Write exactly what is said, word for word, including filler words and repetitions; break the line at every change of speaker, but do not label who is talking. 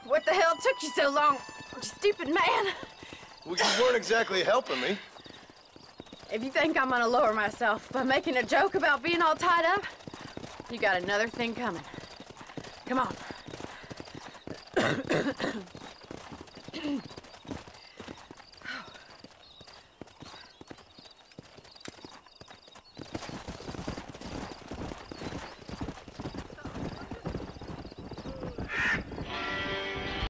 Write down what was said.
What the hell took you so long, you stupid man?
Well, you weren't exactly helping me.
If you think I'm gonna lower myself by making a joke about being all tied up, you got another thing coming. Come on.